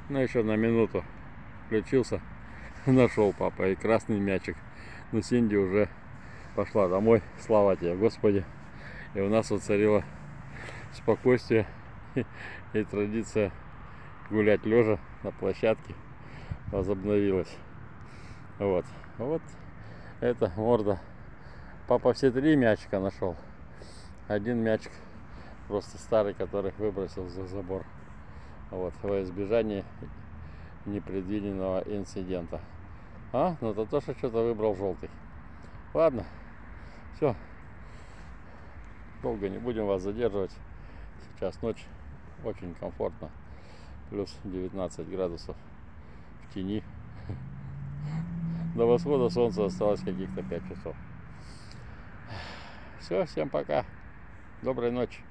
Ну, еще на минуту включился. Нашел папа и красный мячик. Но Синди уже пошла домой. Слава тебе, Господи. И у нас воцарило спокойствие и традиция гулять лежа на площадке возобновилась. Вот эта морда. Папа все 3 мячика нашел. Один мячик просто старый, который выбросил за забор. Вот, во избежание непредвиденного инцидента. Ну Татоша что-то выбрал желтый. Ладно, все. Долго не будем вас задерживать. Сейчас ночь, очень комфортно. Плюс 19 градусов в тени. До восхода солнца осталось каких-то 5 часов. Все, всем пока. Доброй ночи.